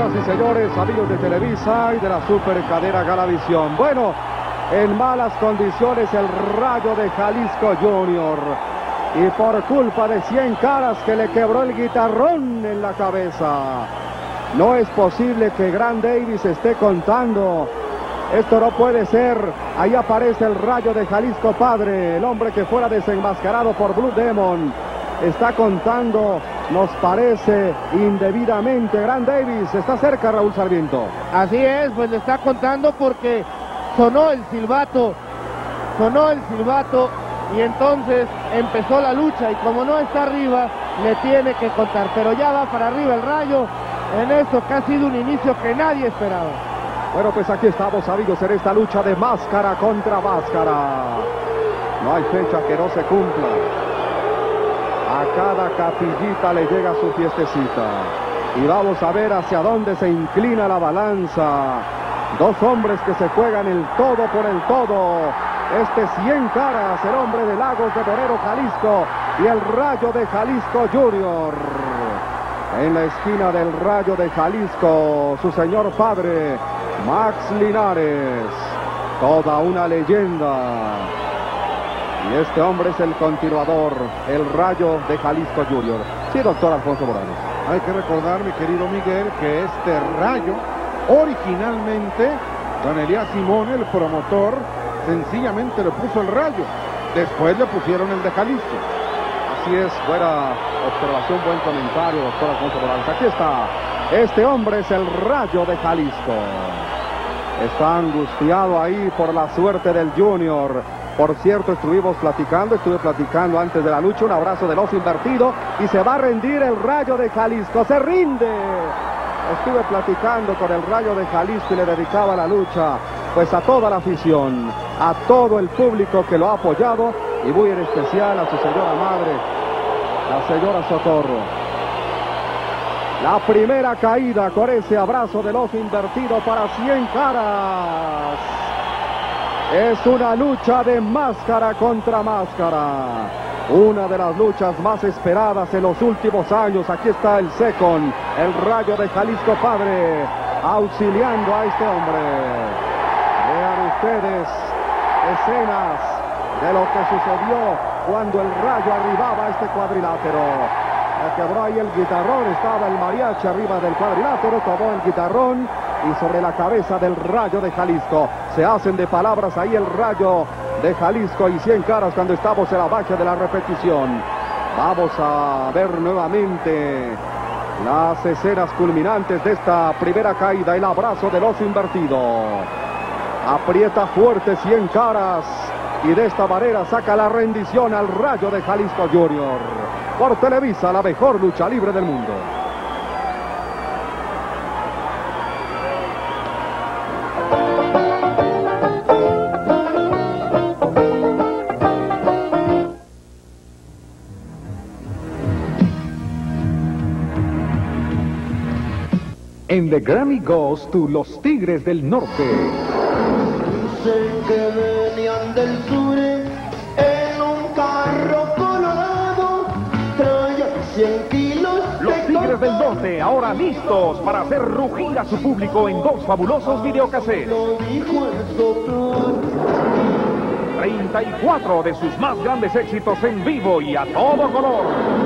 Señoras y señores, amigos de Televisa y de la supercadena Galavisión. Bueno, en malas condiciones el Rayo de Jalisco Junior. Y por culpa de Cien Caras, que le quebró el guitarrón en la cabeza. No es posible que Gran Davis esté contando. Esto no puede ser. Ahí aparece el Rayo de Jalisco padre, el hombre que fuera desenmascarado por Blue Demon. Está contando, nos parece, indebidamente. Gran Davis está cerca, Raúl Sarmiento. Así es, pues le está contando porque sonó el silbato y entonces empezó la lucha, y como no está arriba, le tiene que contar, pero ya va para arriba el Rayo en esto que ha sido un inicio que nadie esperaba. Bueno, pues aquí estamos, amigos, en esta lucha de máscara contra máscara. No hay fecha que no se cumpla. A cada capillita le llega su fiestecita. Y vamos a ver hacia dónde se inclina la balanza. Dos hombres que se juegan el todo por el todo. Este Cien Caras, el hombre de Lagos de Torero, Jalisco, y el Rayo de Jalisco Junior. En la esquina del Rayo de Jalisco, su señor padre, Max Linares, toda una leyenda. Y este hombre es el continuador, el Rayo de Jalisco Junior. Sí, doctor Alfonso Morales. Hay que recordar, mi querido Miguel, que este Rayo, originalmente, don Elías Simón, el promotor, sencillamente le puso el Rayo. Después le pusieron el de Jalisco. Así es, buena observación, buen comentario, doctor Alfonso Morales. Aquí está, este hombre es el Rayo de Jalisco. Está angustiado ahí por la suerte del Junior. Por cierto, estuve platicando antes de la lucha, un abrazo del oso invertido, y se va a rendir el Rayo de Jalisco, se rinde. Estuve platicando con el Rayo de Jalisco y le dedicaba la lucha, pues a toda la afición, a todo el público que lo ha apoyado, y muy en especial a su señora madre, la señora Socorro. La primera caída con ese abrazo del oso invertido para Cien Caras. Es una lucha de máscara contra máscara. Una de las luchas más esperadas en los últimos años. Aquí está el second, el Rayo de Jalisco padre, auxiliando a este hombre. Vean ustedes escenas de lo que sucedió cuando el Rayo arribaba a este cuadrilátero. Le quebró ahí el guitarrón, estaba el mariachi arriba del cuadrilátero, tomó el guitarrón y sobre la cabeza del Rayo de Jalisco. Se hacen de palabras ahí el Rayo de Jalisco y Cien Caras cuando estamos en la baja de la repetición. Vamos a ver nuevamente las escenas culminantes de esta primera caída, el abrazo del oso invertido. Aprieta fuerte Cien Caras y de esta manera saca la rendición al Rayo de Jalisco Junior. Por Televisa, la mejor lucha libre del mundo. En The Grammy Goes to los Tigres del Norte. Sé que venían del sur en un carro colorado, traían 100 kilos. Los Tigres del Norte, ahora listos para hacer rugir a su público en dos fabulosos videocassettes. Lo dijo el soplar. 34 de sus más grandes éxitos en vivo y a todo color.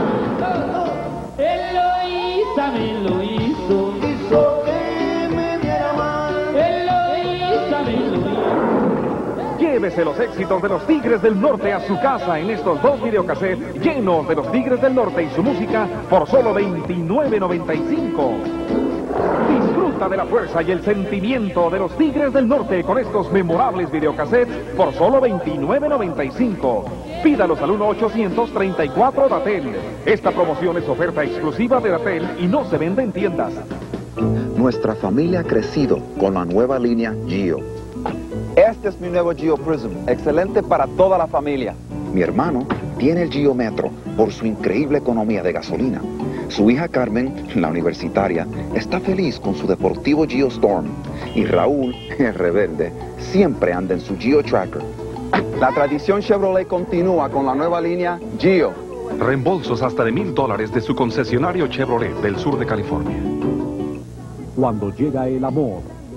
Eloísa me lo hizo. Hizo que me viera mal. Eloísa me lo hizo. Llévese los éxitos de los Tigres del Norte a su casa en estos dos videocassettes llenos de los Tigres del Norte y su música por solo $29.95. Disfruta de la fuerza y el sentimiento de los Tigres del Norte con estos memorables videocassettes por solo $29.95. Pídalos al 1-800-34 Datel. Esta promoción es oferta exclusiva de Datel y no se vende en tiendas. Nuestra familia ha crecido con la nueva línea Gio. Este es mi nuevo Gio Prism, excelente para toda la familia. Mi hermano tiene el Gio Metro por su increíble economía de gasolina. Su hija Carmen, la universitaria, está feliz con su deportivo Gio Storm. Y Raúl, el rebelde, siempre anda en su Gio Tracker. La tradición Chevrolet continúa con la nueva línea Gio. Reembolsos hasta de $1,000 de su concesionario Chevrolet del sur de California. Cuando llega el amor.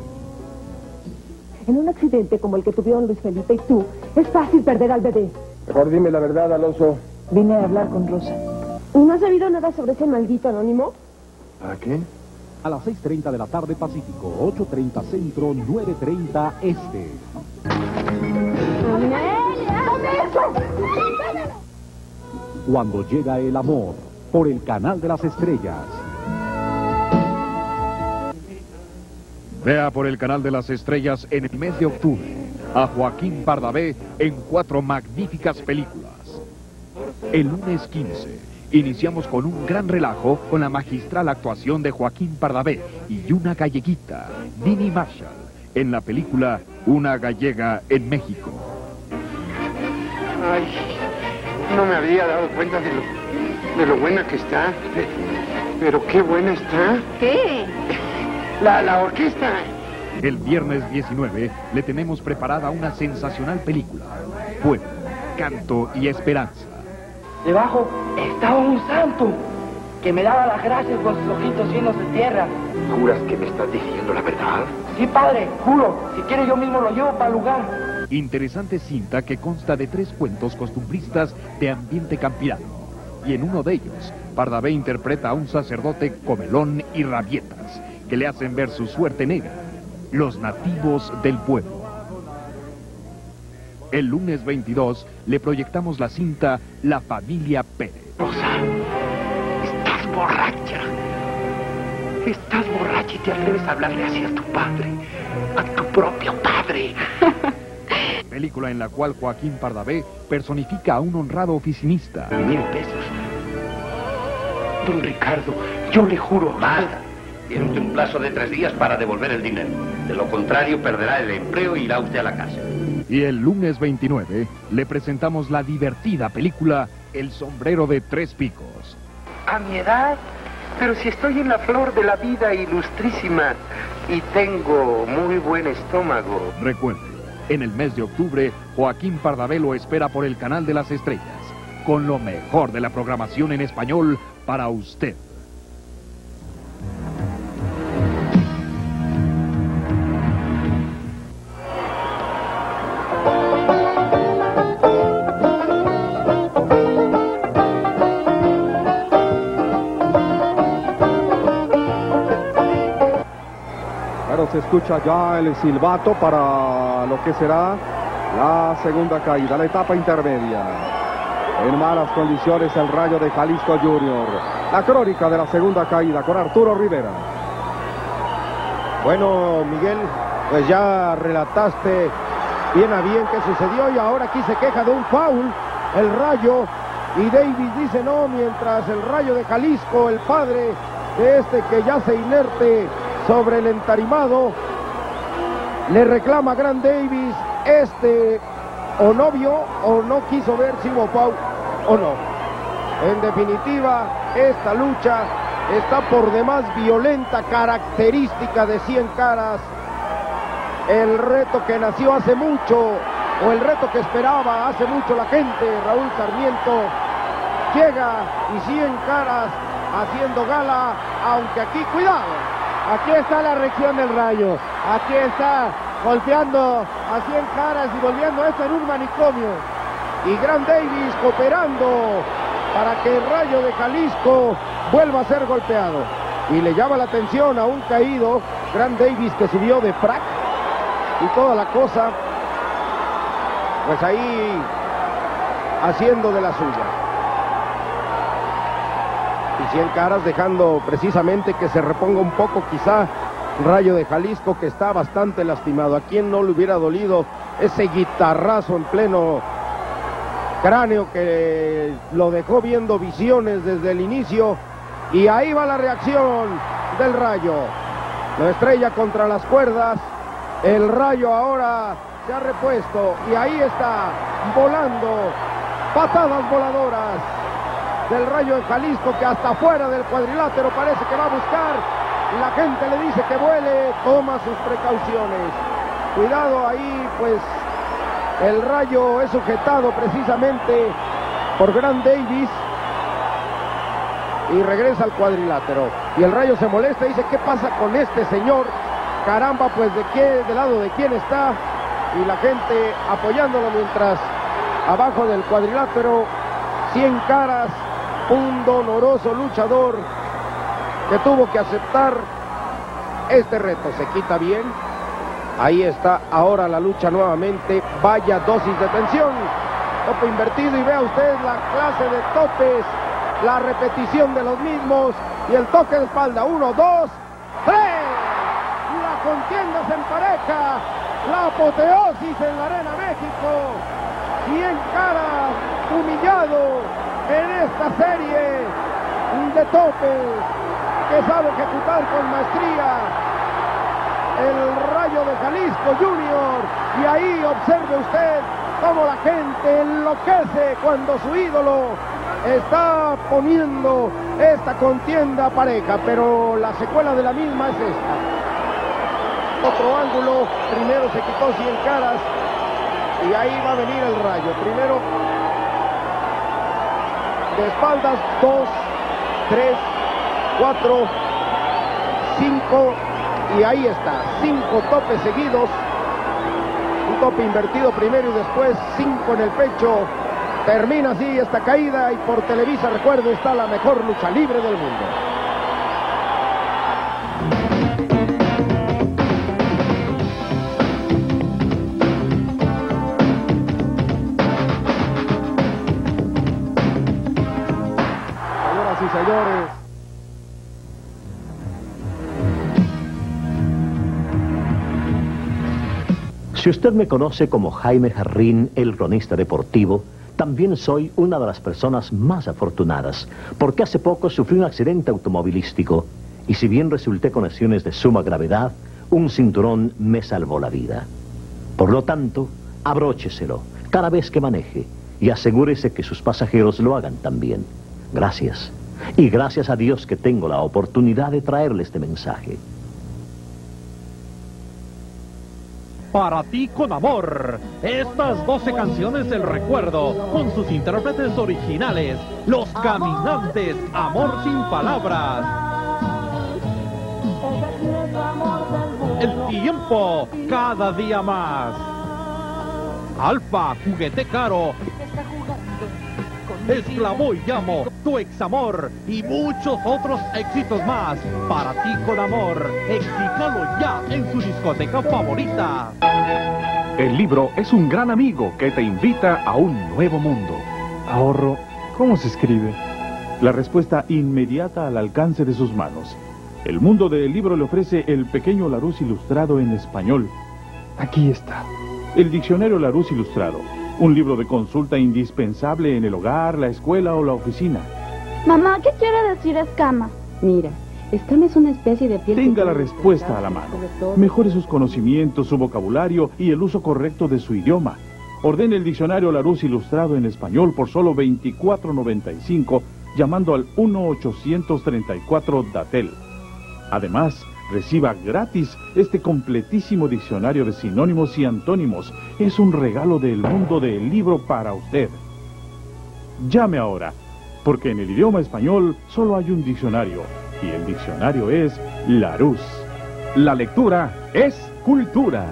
En un accidente como el que tuvieron Luis Felipe y tú, es fácil perder al bebé. Mejor dime la verdad, Alonso. Vine a hablar con Rosa. ¿No has sabido nada sobre ese maldito anónimo? ¿A qué? A las 6:30 de la tarde Pacífico, 8:30 Centro, 9:30 Este. Cuando llega el amor, por el Canal de las Estrellas. Vea por el Canal de las Estrellas en el mes de octubre a Joaquín Pardavé en 4 magníficas películas. El lunes 15 iniciamos con un gran relajo con la magistral actuación de Joaquín Pardavé y una galleguita, Nini Marshall, en la película Una gallega en México. Ay, no me había dado cuenta de lo buena que está. Pero qué buena está. ¿Qué? La orquesta. El viernes 19 le tenemos preparada una sensacional película. Fuego, canto y esperanza. Debajo estaba un santo que me daba las gracias con sus ojitos llenos de tierra. ¿Juras que me estás diciendo la verdad? Sí, padre, juro. Si quiere yo mismo lo llevo para el lugar. Interesante cinta que consta de 3 cuentos costumbristas de ambiente campirano. Y en uno de ellos, Pardavé interpreta a un sacerdote comelón y rabietas que le hacen ver su suerte negra, los nativos del pueblo. El lunes 22 le proyectamos la cinta La familia Pérez. Rosa, estás borracha. Estás borracha y te atreves a hablarle así a tu padre, a tu propio padre. Película en la cual Joaquín Pardavé personifica a un honrado oficinista. 1,000 pesos. Don Ricardo, yo le juro. Basta. Tiene usted un plazo de 3 días para devolver el dinero. De lo contrario, perderá el empleo e irá usted a la casa. Y el lunes 29 le presentamos la divertida película El sombrero de 3 picos. A mi edad, pero si estoy en la flor de la vida ilustrísima y tengo muy buen estómago. Recuerde, en el mes de octubre, Joaquín Pardavé lo espera por el Canal de las Estrellas, con lo mejor de la programación en español para usted. Se escucha ya el silbato para lo que será la segunda caída, la etapa intermedia. En malas condiciones el Rayo de Jalisco Junior. La crónica de la segunda caída con Arturo Rivera. Bueno, Miguel, pues ya relataste bien a bien qué sucedió y ahora aquí se queja de un foul el Rayo y Davis dice no, mientras el Rayo de Jalisco, el padre de este que yace inerte sobre el entarimado, le reclama a Gran Davis, o no vio o no quiso ver si hubo foul o no. En definitiva, esta lucha está por demás violenta, característica de Cien Caras. El reto que nació hace mucho, o el reto que esperaba hace mucho la gente, Raúl Sarmiento, llega y Cien Caras haciendo gala, aunque aquí, cuidado. Aquí está la reacción del Rayo. Aquí está golpeando a Cien Caras y volviendo esto en un manicomio. Y Gran Davis cooperando para que el Rayo de Jalisco vuelva a ser golpeado. Y le llama la atención a un caído, Gran Davis, que subió de frac y toda la cosa, pues ahí haciendo de la suya. Y Cien Caras dejando precisamente que se reponga un poco quizá Rayo de Jalisco, que está bastante lastimado. ¿A quién no le hubiera dolido ese guitarrazo en pleno cráneo que lo dejó viendo visiones desde el inicio? Y ahí va la reacción del Rayo. Lo estrella contra las cuerdas. El Rayo ahora se ha repuesto y ahí está volando. Patadas voladoras del Rayo de Jalisco, que hasta fuera del cuadrilátero parece que va a buscar. La gente le dice que vuele, toma sus precauciones. Cuidado ahí, pues el Rayo es sujetado precisamente por Gran Davis. y regresa al cuadrilátero. Y el Rayo se molesta y dice, ¿qué pasa con este señor? Caramba, pues del lado de quién está. Y la gente apoyándolo mientras abajo del cuadrilátero, Cien Caras, un doloroso luchador que tuvo que aceptar este reto. Se quita bien. Ahí está ahora la lucha nuevamente. Vaya dosis de tensión. Tope invertido y vea usted la clase de topes. La repetición de los mismos. Y el toque de espalda. 1, 2, 3. La contienda se empareja. La apoteosis en la Arena México. Cien Caras humillado en esta serie de topes que sabe ejecutar con maestría el Rayo de Jalisco Junior. Y ahí observe usted cómo la gente enloquece cuando su ídolo está poniendo esta contienda pareja, pero la secuela de la misma es esta. Otro ángulo, primero se quitó Cien Caras y ahí va a venir el Rayo. Primero de espaldas, 2, 3, 4, 5 y ahí está, 5 topes seguidos. Un tope invertido primero y después 5 en el pecho. Termina así esta caída y por Televisa, recuerdo, está la mejor lucha libre del mundo. Señoras y señores, si usted me conoce como Jaime Jarrín, el cronista deportivo, también soy una de las personas más afortunadas, porque hace poco sufrí un accidente automovilístico y si bien resulté con lesiones de suma gravedad, un cinturón me salvó la vida. Por lo tanto, abrócheselo cada vez que maneje y asegúrese que sus pasajeros lo hagan también. Gracias. Y gracias a Dios que tengo la oportunidad de traerle este mensaje. Para ti con amor, estas 12 canciones del recuerdo, con sus intérpretes originales, Los Caminantes, Amor sin Palabras. El tiempo, cada día más. Alfa, juguete caro. Esclavo y llamo, tu examor y muchos otros éxitos más. Para ti con amor, exíjalo ya en su discoteca favorita. El libro es un gran amigo que te invita a un nuevo mundo. Ahorro, ¿cómo se escribe? La respuesta inmediata al alcance de sus manos. El mundo del libro le ofrece el pequeño Larousse ilustrado en español. Aquí está. El diccionario Larousse ilustrado. Un libro de consulta indispensable en el hogar, la escuela o la oficina. Mamá, ¿qué quiere decir escama? Mira, escama es una especie de piel... Tenga la respuesta a la mano. Mejore sus conocimientos, su vocabulario y el uso correcto de su idioma. Ordene el diccionario Larousse ilustrado en español por solo $24.95 llamando al 1-834-DATEL. Además, reciba gratis este completísimo diccionario de sinónimos y antónimos. Es un regalo del mundo del libro para usted. Llame ahora, porque en el idioma español solo hay un diccionario, y el diccionario es Larousse. La lectura es cultura.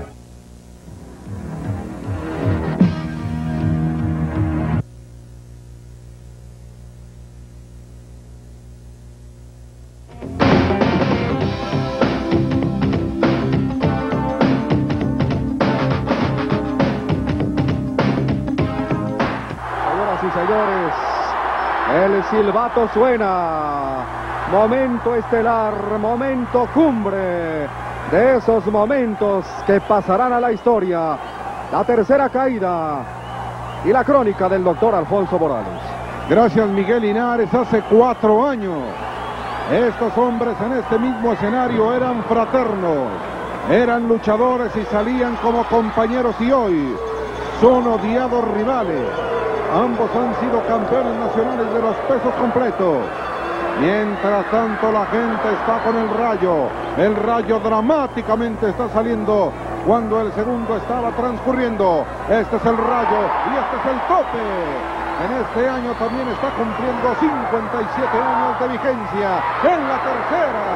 Señores, el silbato suena. Momento estelar, momento cumbre. De esos momentos que pasarán a la historia. La tercera caída y la crónica del doctor Alfonso Morales. Gracias, Miguel Linares. Hace 4 años, estos hombres en este mismo escenario eran fraternos, eran luchadores y salían como compañeros, y hoy son odiados rivales. Ambos han sido campeones nacionales de los pesos completos. Mientras tanto, la gente está con el Rayo. El Rayo dramáticamente está saliendo cuando el segundo estaba transcurriendo. Este es el Rayo y este es el tope. en este año también está cumpliendo 57 años de vigencia en la tercera.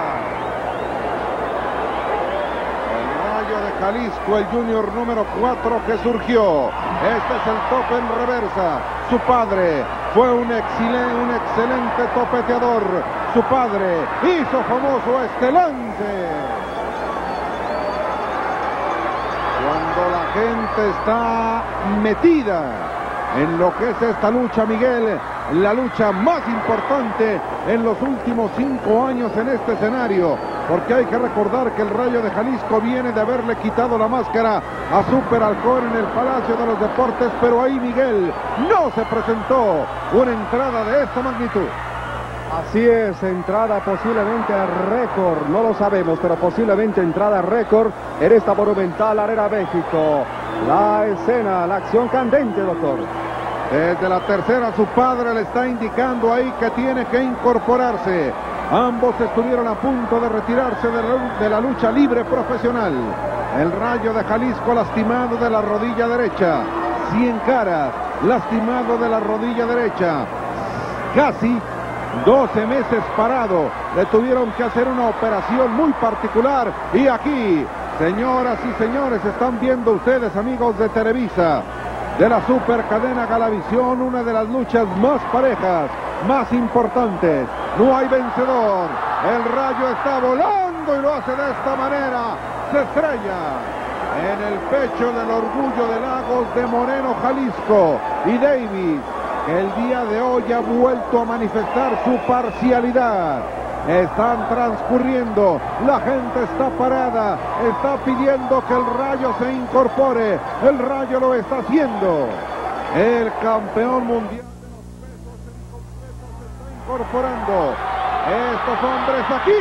El Rayo de Jalisco, el junior número 4 que surgió. Este es el tope en reversa. Su padre fue un excelente topeteador. Su padre hizo famoso este lance. Cuando la gente está metida en lo que es esta lucha, Miguel, la lucha más importante en los últimos 5 años en este escenario, porque hay que recordar que el Rayo de Jalisco viene de haberle quitado la máscara a Super Halcón en el Palacio de los Deportes, pero ahí, Miguel, no se presentó una entrada de esta magnitud. Así es, entrada posiblemente a récord, no lo sabemos, pero posiblemente entrada a récord en esta monumental Arena México. La escena, la acción candente, doctor. Desde la tercera su padre le está indicando ahí que tiene que incorporarse. Ambos estuvieron a punto de retirarse de la lucha libre profesional. El Rayo de Jalisco lastimado de la rodilla derecha. Cien Caras lastimado de la rodilla derecha. Casi 12 meses parado. Le tuvieron que hacer una operación muy particular. Y aquí, señoras y señores, están viendo ustedes, amigos de Televisa, de la super cadena Galavisión, una de las luchas más parejas, más importantes. No hay vencedor. El Rayo está volando y lo hace de esta manera. Se estrella en el pecho del Orgullo de Lagos de Moreno, Jalisco. Y Davis, que el día de hoy ha vuelto a manifestar su parcialidad. Están transcurriendo, la gente está parada, está pidiendo que el Rayo se incorpore. El Rayo lo está haciendo. El campeón mundial de los pesos semicompletos se está incorporando. Estos hombres aquí.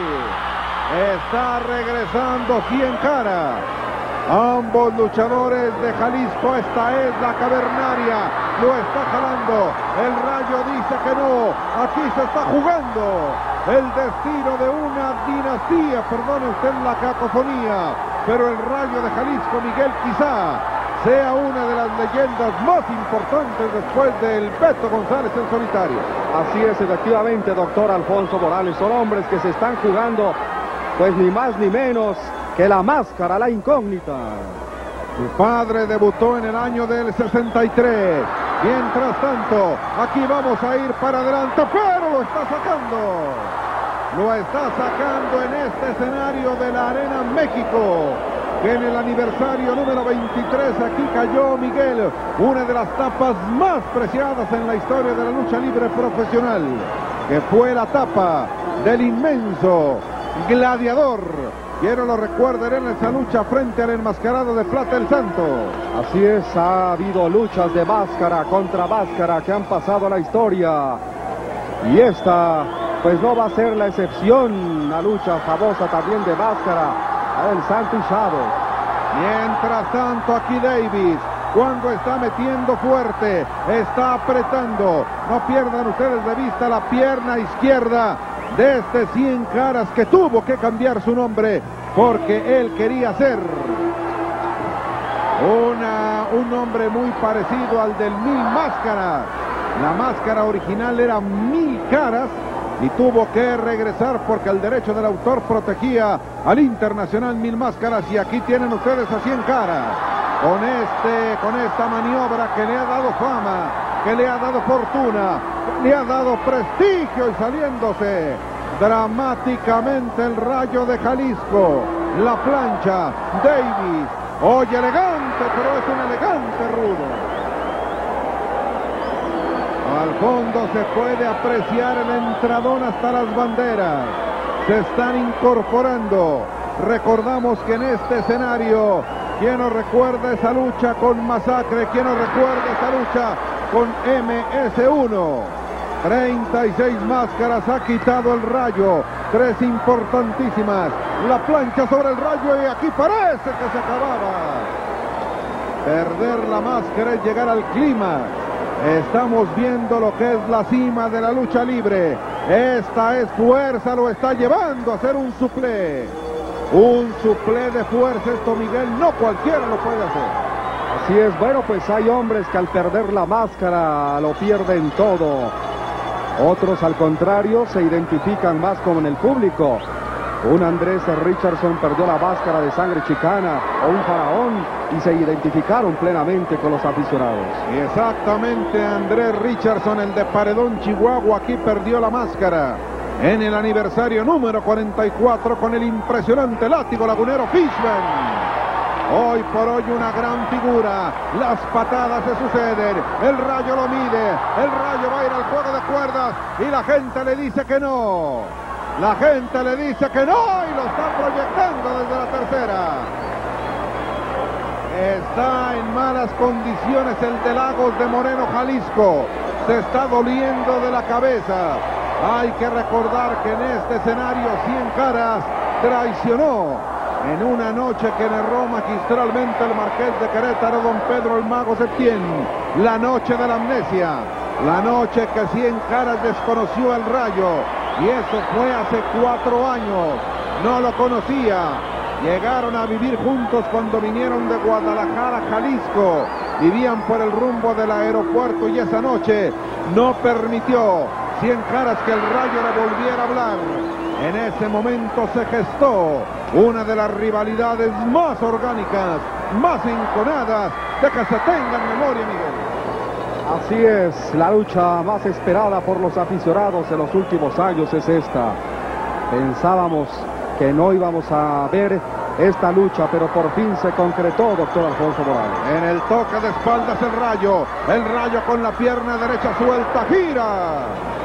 Está regresando Cien Caras. Ambos luchadores de Jalisco, esta es la cavernaria, lo está jalando. El Rayo dice que no, aquí se está jugando el destino de una dinastía, perdone usted la cacofonía, pero el Rayo de Jalisco, Miguel, quizá sea una de las leyendas más importantes después del Beto González en solitario. Así es, efectivamente, doctor Alfonso Morales, son hombres que se están jugando, pues ni más ni menos que la máscara, la incógnita. Su padre debutó en el año del 63. Mientras tanto, aquí vamos a ir para adelante, pero lo está sacando. Lo está sacando en este escenario de la Arena México, que en el aniversario número 23 aquí cayó, Miguel, una de las tapas más preciadas en la historia de la lucha libre profesional, que fue la tapa del inmenso Gladiador. Quiero lo recuerden en esa lucha frente al enmascarado de Plata el Santo. Así es, ha habido luchas de máscara contra máscara que han pasado a la historia. Y esta, pues no va a ser la excepción. La lucha famosa también de máscara, la del Santo y Chavo. Mientras tanto aquí Davis, cuando está metiendo fuerte, está apretando. No pierdan ustedes de vista la pierna izquierda de este Cien Caras, que tuvo que cambiar su nombre porque él quería ser un nombre muy parecido al del Mil Máscaras. La máscara original era Mil Caras y tuvo que regresar porque el derecho del autor protegía al internacional Mil Máscaras, y aquí tienen ustedes a Cien Caras con esta maniobra que le ha dado fama, que le ha dado fortuna, le ha dado prestigio, y saliéndose dramáticamente el Rayo de Jalisco. La plancha, Davis, hoy elegante, pero es un elegante rudo. Al fondo se puede apreciar el entradón hasta las banderas. Se están incorporando. Recordamos que en este escenario, ¿quién nos recuerda esa lucha con Masacre? ¿Quién nos recuerda esa lucha con MS1? 36 máscaras ha quitado el Rayo, 3 importantísimas. La plancha sobre el Rayo, y aquí parece que se acababa. Perder la máscara es llegar al clima. Estamos viendo lo que es la cima de la lucha libre. Esta es fuerza, lo está llevando a hacer un suplé. Un suplé de fuerza, esto, Miguel, no cualquiera lo puede hacer. Así es, bueno, pues hay hombres que al perder la máscara lo pierden todo. Otros, al contrario, se identifican más con el público. Un Andrés Richardson perdió la máscara de sangre chicana, o un faraón, y se identificaron plenamente con los aficionados. Y exactamente, Andrés Richardson, el de Paredón, Chihuahua, aquí perdió la máscara en el aniversario número 44 con el impresionante látigo lagunero Fishman. Hoy por hoy una gran figura, las patadas se suceden, el Rayo lo mide, el Rayo va a ir al juego de cuerdas y la gente le dice que no. La gente le dice que no y lo está proyectando desde la tercera. Está en malas condiciones el de Lagos de Moreno, Jalisco. Se está doliendo de la cabeza. Hay que recordar que en este escenario Cien Caras traicionó en una noche que narró magistralmente el Marqués de Querétaro, don Pedro el Mago Cien. La noche de la amnesia. La noche que Cien Caras desconoció el Rayo. Y eso fue hace 4 años. No lo conocía. Llegaron a vivir juntos cuando vinieron de Guadalajara, Jalisco. Vivían por el rumbo del aeropuerto y esa noche no permitió Cien Caras que el Rayo le volviera a hablar. En ese momento se gestó una de las rivalidades más orgánicas, más enconadas de que se tenga en memoria, Miguel. Así es, la lucha más esperada por los aficionados en los últimos años es esta. Pensábamos que no íbamos a ver esta lucha, pero por fin se concretó, doctor Alfonso Morales. En el toque de espaldas el Rayo con la pierna derecha suelta, gira.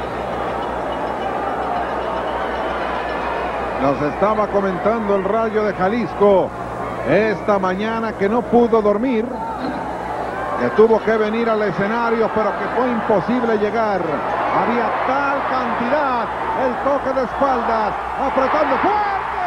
Nos estaba comentando el Rayo de Jalisco esta mañana que no pudo dormir, que tuvo que venir al escenario, pero que fue imposible llegar. Había tal cantidad, el toque de espaldas, apretando fuerte.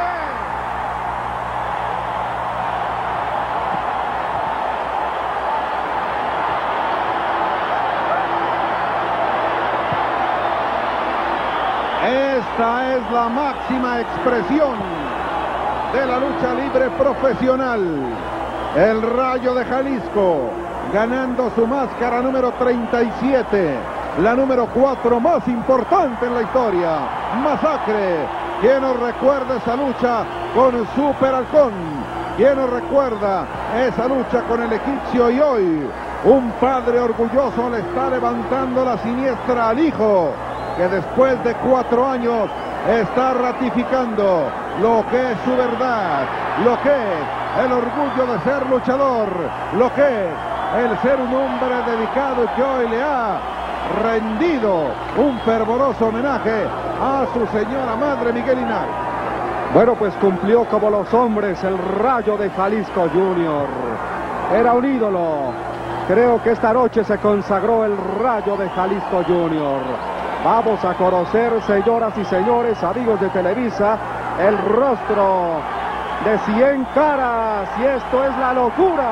Esta es la máxima expresión de la lucha libre profesional. El Rayo de Jalisco ganando su máscara número 37, la número 4 más importante en la historia. Masacre. ¿Quién nos recuerda esa lucha con Super Halcón? ¿Quién nos recuerda esa lucha con el egipcio? Y hoy un padre orgulloso le está levantando la siniestra al hijo, que después de 4 años está ratificando lo que es su verdad, lo que es el orgullo de ser luchador, lo que es el ser un hombre dedicado y que hoy le ha rendido un fervoroso homenaje a su señora madre, Miguel Linares. Bueno, pues cumplió como los hombres el Rayo de Jalisco Junior. Era un ídolo. Creo que esta noche se consagró el Rayo de Jalisco Junior. Vamos a conocer, señoras y señores, amigos de Televisa, el rostro de Cien Caras. Y esto es la locura.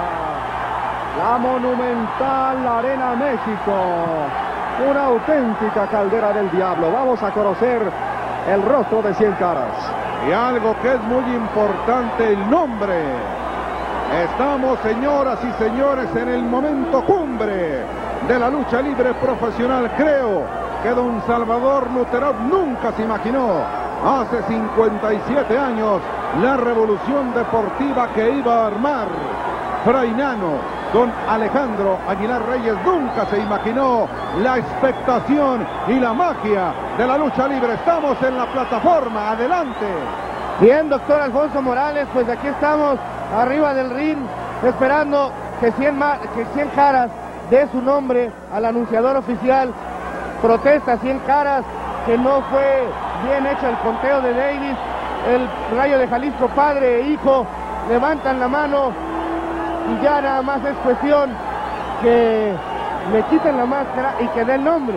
La monumental Arena México. Una auténtica caldera del diablo. Vamos a conocer el rostro de Cien Caras. Y algo que es muy importante, el nombre. Estamos, señoras y señores, en el momento cumbre de la lucha libre profesional. Creo que don Salvador Luterov nunca se imaginó hace 57 años la revolución deportiva que iba a armar Frainano. Don Alejandro Aguilar Reyes nunca se imaginó la expectación y la magia de la lucha libre. Estamos en la plataforma, adelante. Bien, doctor Alfonso Morales, pues aquí estamos arriba del ring, esperando que Cien Caras dé su nombre al anunciador oficial. Protesta Cien Caras que no fue bien hecho el conteo de Davis. El Rayo de Jalisco, padre e hijo, levantan la mano y ya nada más es cuestión que le quiten la máscara y que dé el nombre.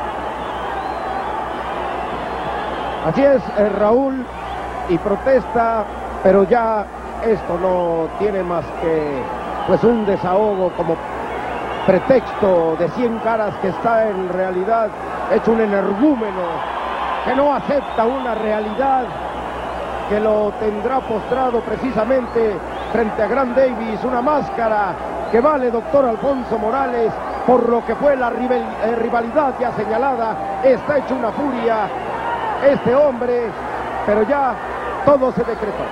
Así es, Raúl, y protesta, pero ya esto no tiene más que pues un desahogo como pretexto de Cien Caras, que está en realidad hecho un energúmeno, que no acepta una realidad, que lo tendrá postrado precisamente frente a Gran Davis, una máscara que vale, doctor Alfonso Morales, por lo que fue la rivalidad ya señalada. Está hecho una furia este hombre, pero ya todo se decretó.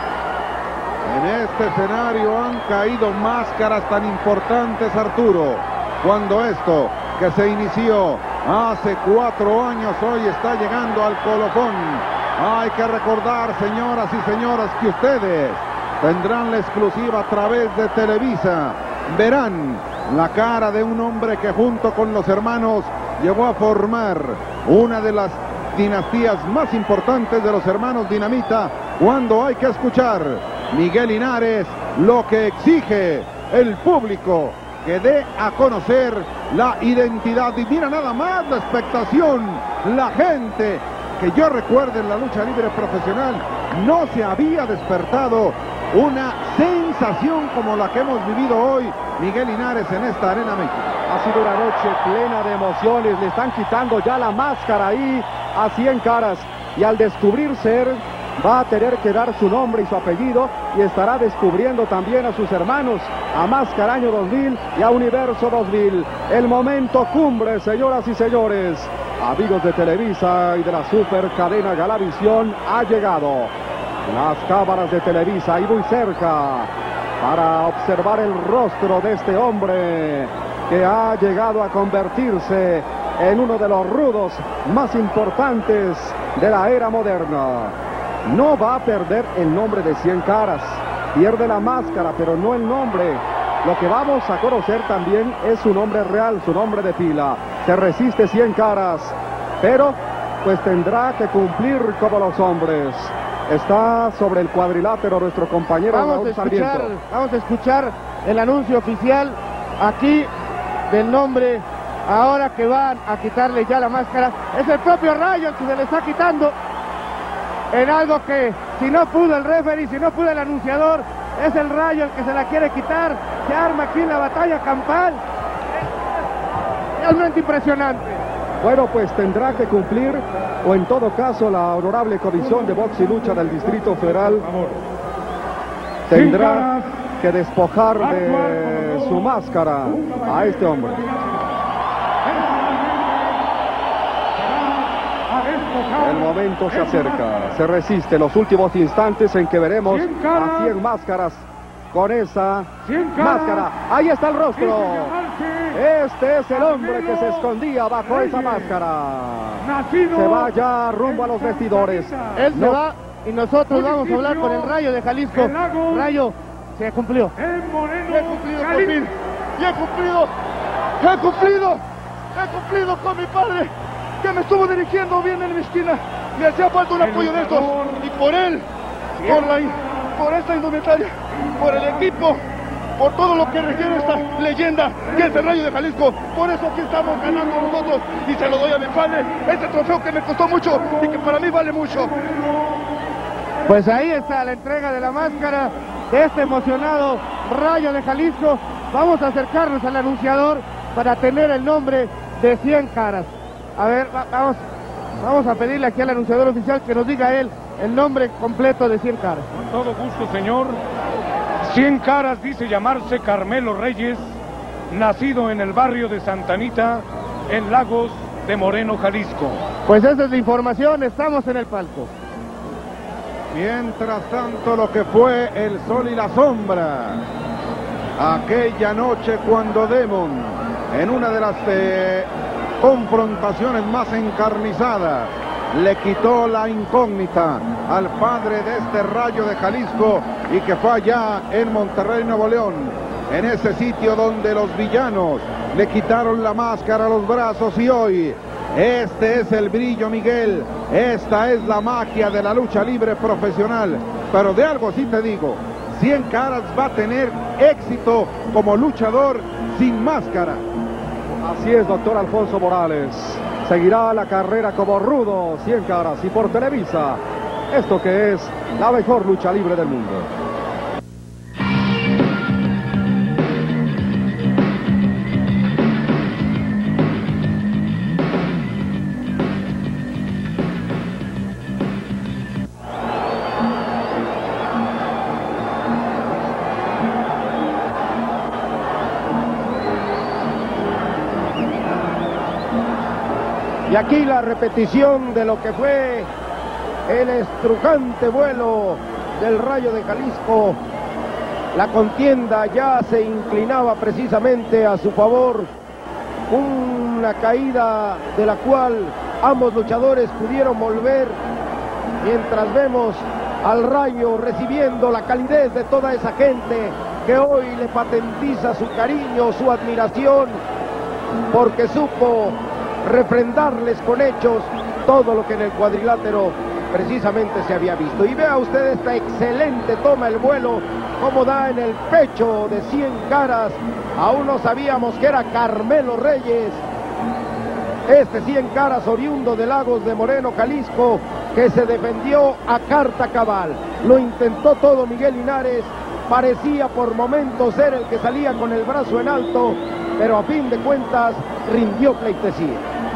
En este escenario han caído máscaras tan importantes, Arturo, cuando esto que se inició hace 4 años hoy está llegando al colofón. Hay que recordar, señoras y señores, que ustedes tendrán la exclusiva a través de Televisa. Verán la cara de un hombre que junto con los hermanos llegó a formar una de las dinastías más importantes de los hermanos Dinamita, cuando hay que escuchar Miguel Linares lo que exige el público, que dé a conocer la identidad. Y mira nada más la expectación, la gente, que yo recuerde en la lucha libre profesional no se había despertado una sensación como la que hemos vivido hoy, Miguel Linares, en esta Arena México. Ha sido una noche plena de emociones, le están quitando ya la máscara ahí a Cien Caras, y al descubrir ser, va a tener que dar su nombre y su apellido, y estará descubriendo también a sus hermanos, a Máscara Año 2000 y a Universo 2000. El momento cumbre, señoras y señores, amigos de Televisa y de la super cadena Galavisión, ha llegado. Las cámaras de Televisa ahí muy cerca para observar el rostro de este hombre que ha llegado a convertirse en uno de los rudos más importantes de la era moderna. No va a perder el nombre de Cien Caras, pierde la máscara, pero no el nombre. Lo que vamos a conocer también es su nombre real, su nombre de pila. Se resiste Cien Caras, pero pues tendrá que cumplir como los hombres. Está sobre el cuadrilátero nuestro compañero Vamos a escuchar el anuncio oficial aquí del nombre. Ahora que van a quitarle ya la máscara, es el propio Rayo el que se le está quitando, en algo que si no pudo el referee, si no pudo el anunciador, es el Rayo el que se la quiere quitar. Se arma aquí la batalla campal, realmente impresionante. Bueno, pues tendrá que cumplir, o en todo caso la honorable Comisión de Box y Lucha del Distrito Federal tendrá que despojar de su máscara a este hombre. El momento se acerca, se resiste, los últimos instantes en que veremos a 100 máscaras con esa máscara. Ahí está el rostro. Este es el hombre que se escondía bajo esa máscara. Se va ya rumbo a los vestidores. Él se va y nosotros vamos a hablar con el Rayo de Jalisco. Rayo, se cumplió. He cumplido con mi padre, que me estuvo dirigiendo bien en mi esquina. Me hacía falta un apoyo de estos, y por él, por esta indumentaria, por el equipo, por todo lo que requiere esta leyenda que es el Rayo de Jalisco. Por eso aquí estamos ganando nosotros, y se lo doy a mi padre, este trofeo que me costó mucho y que para mí vale mucho. Pues ahí está la entrega de la máscara de este emocionado Rayo de Jalisco. Vamos a acercarnos al anunciador para tener el nombre de 100 Caras. A ver, vamos a pedirle aquí al anunciador oficial que nos diga él el nombre completo de 100 Caras. Con todo gusto, señor. 100 Caras dice llamarse Carmelo Reyes, nacido en el barrio de Santa Anita, en Lagos de Moreno, Jalisco. Pues esa es la información, estamos en el palco. Mientras tanto, lo que fue el sol y la sombra, aquella noche cuando Demon, en una de las confrontaciones más encarnizadas, le quitó la incógnita al padre de este Rayo de Jalisco, y que fue allá en Monterrey, Nuevo León, en ese sitio donde los villanos le quitaron la máscara a los brazos. Y hoy, este es el brillo, Miguel, esta es la magia de la lucha libre profesional. Pero de algo sí te digo, 100 Caras va a tener éxito como luchador sin máscara. Así es, doctor Alfonso Morales. Seguirá la carrera como rudo 100 Caras, y por Televisa, esto que es la mejor lucha libre del mundo. Y aquí la repetición de lo que fue el estrujante vuelo del Rayo de Jalisco. La contienda ya se inclinaba precisamente a su favor. Una caída de la cual ambos luchadores pudieron volver, mientras vemos al Rayo recibiendo la calidez de toda esa gente que hoy le patentiza su cariño, su admiración, porque supo refrendarles con hechos todo lo que en el cuadrilátero precisamente se había visto. Y vea usted esta excelente toma el vuelo, como da en el pecho de Cien Caras. Aún no sabíamos que era Carmelo Reyes, este Cien Caras, oriundo de Lagos de Moreno, Jalisco, que se defendió a carta cabal. Lo intentó todo Miguel Linares, parecía por momentos ser el que salía con el brazo en alto, pero a fin de cuentas rindió pleitesía.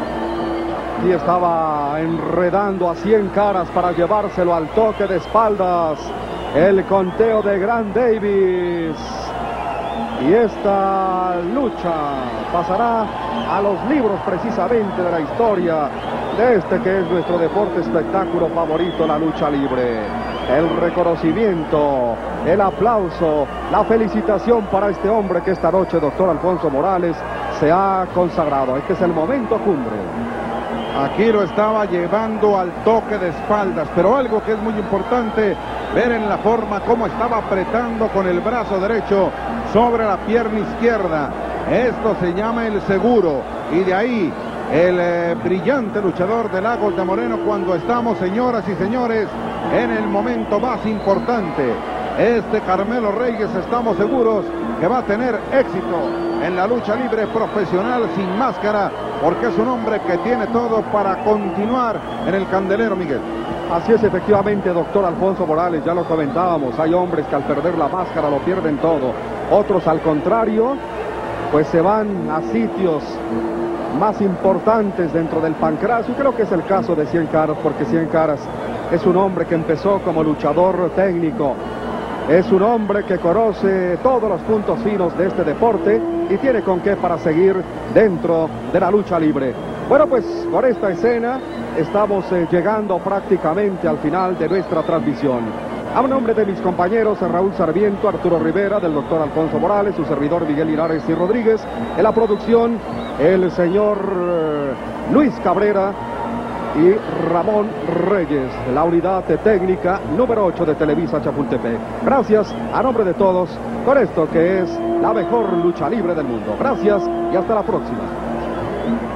Y estaba enredando a Cien Caras para llevárselo al toque de espaldas. El conteo de Grant Davis. Y esta lucha pasará a los libros precisamente de la historia de este que es nuestro deporte espectáculo favorito, la lucha libre. El reconocimiento, el aplauso, la felicitación para este hombre que esta noche, doctor Alfonso Morales, se ha consagrado. Este es el momento cumbre. Aquí lo estaba llevando al toque de espaldas, pero algo que es muy importante, ver en la forma cómo estaba apretando con el brazo derecho sobre la pierna izquierda. Esto se llama el seguro, y de ahí el brillante luchador de Lagos de Moreno, cuando estamos, señoras y señores, en el momento más importante. Este Carmelo Reyes, estamos seguros que va a tener éxito en la lucha libre profesional sin máscara, porque es un hombre que tiene todo para continuar en el candelero, Miguel. Así es, efectivamente, doctor Alfonso Morales, ya lo comentábamos, hay hombres que al perder la máscara lo pierden todo, otros al contrario, pues se van a sitios más importantes dentro del pancracio, y creo que es el caso de Cien Caras, porque Cien Caras es un hombre que empezó como luchador técnico, es un hombre que conoce todos los puntos finos de este deporte y tiene con qué para seguir dentro de la lucha libre. Bueno, pues con esta escena estamos llegando prácticamente al final de nuestra transmisión. A nombre de mis compañeros Raúl Sarmiento, Arturo Rivera, del doctor Alfonso Morales, su servidor Miguel Linares y Rodríguez, en la producción el señor Luis Cabrera y Ramón Reyes, la unidad técnica número 8 de Televisa Chapultepec. Gracias a nombre de todos con esto que es la mejor lucha libre del mundo. Gracias y hasta la próxima.